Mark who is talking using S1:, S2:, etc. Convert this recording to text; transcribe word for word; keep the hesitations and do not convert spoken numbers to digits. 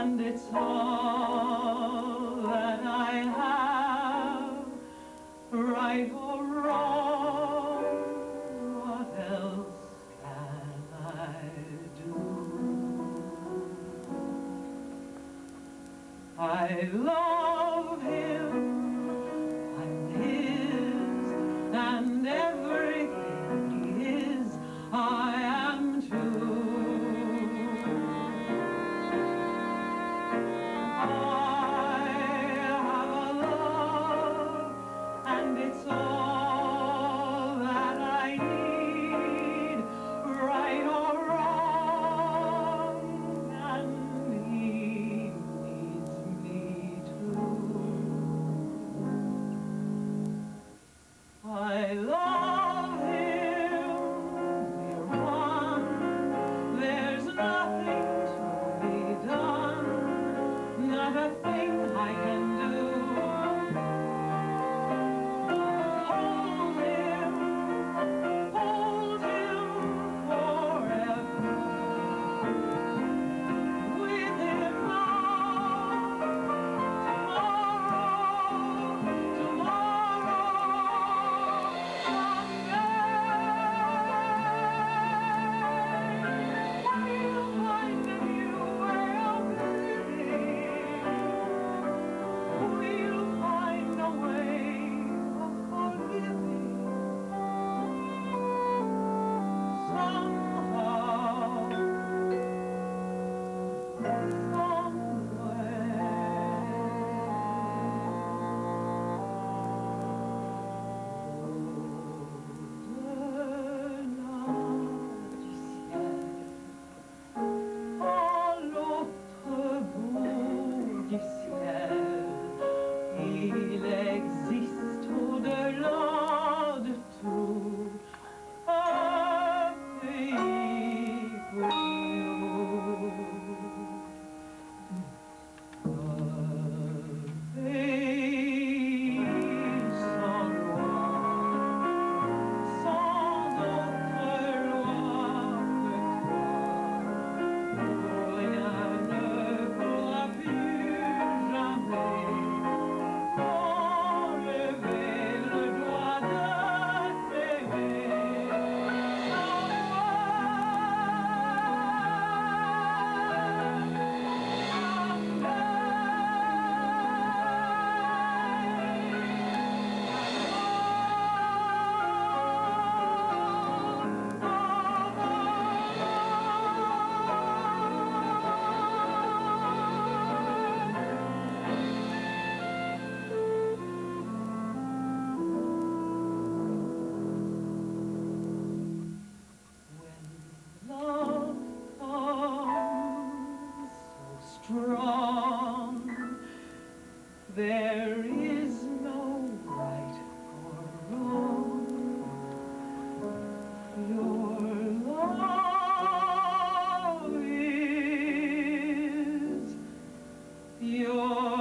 S1: and it's all that I have, right or wrong, what else can I do? I love him, I'm his, and everything he is, I am too. I have a love, and it's all that I need, right or wrong, and he needs me too. I love him, we're one, there's nothing to be done, not a thing I can do. Hold him, hold him forever, with him now, tomorrow, tomorrow, someday, we'll find a new way of living. We'll find a way of forgiving somehow, Au-delà l'autre bout du ciel, il existe au-delà de tout un pays pour nous, un pays sans loi, sans autre loi que toi, où rien ne pourra plus jamais enlever le droit de t'aimer. When love comes so strong, there is no right or wrong. Your love is your